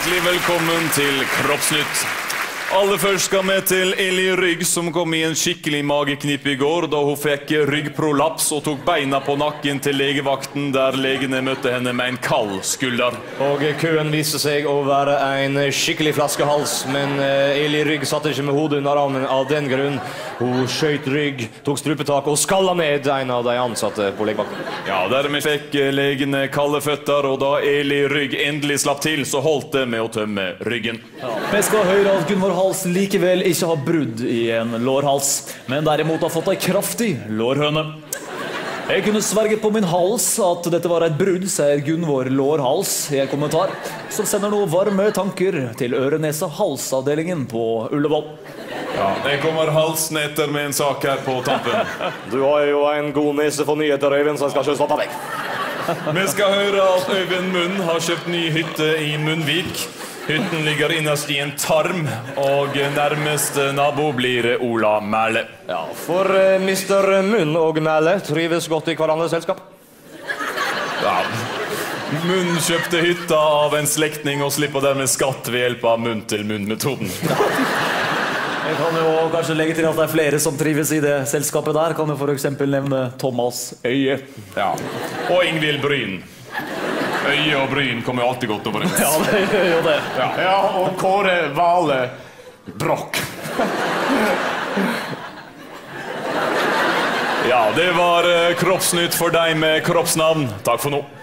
Hjertelig velkommen til Kroppsnytt. Aller først skal vi til Eli Rygg, som kom i en skikkelig mageknip i går da hun fikk ryggprolaps og tok beina på nakken til legevakten, der legene møtte henne med en kald skulder. Og køen viste seg å være en skikkelig flaskehals, men Eli Rygg satt ikke med hodet under armen av den grunn. Hun skjøt Rygg, tok strupetak og skalla ned en av de ansatte på legevakten. Ja, dermed fikk legene kalde føtter, og da Eli Rygg endelig slapp til, så holdt det med å tømme ryggen. Ja. Vi skal høre at Gunvor Hals likevel ikke har brudd i en lårhals, men derimot har fått en kraftig lårhøne. Jeg kunne sverge på min hals at dette var et brudd, sier Gunvor Lårhals i en kommentar, som sender noen varme tanker til øre-nese-hals-avdelingen på Ullevål. Ja, jeg kommer halsen etter med en sak her på tampen. Du har jo en god nese for nyheter, Øyvind, så jeg skal ikke stoppe deg. Vi skal høre at Øyvind Munn har kjøpt ny hytte i Munnvik. Hytten ligger innerst i en tarm, og nærmeste nabo blir Ola Mæle. Ja, for Mr. Munn og Mæle trives godt i hverandres selskap. Ja. Munn kjøpte hytta av en slektning og slipper dermed skatt ved hjelp av munn-til-munn-metoden. Jeg kan jo kanskje legge til at det er flere som trives i det selskapet der. Kan du for eksempel nevne Thomas Øye. Ja, og Ingvild Bryn. Øye og Bryn kommer jo alltid godt overens. Ja, det gjør jo det. Ja, og Kåre Vale Brokk. Ja, det var Kroppsnytt for deg med kroppsnavn. Takk for nå.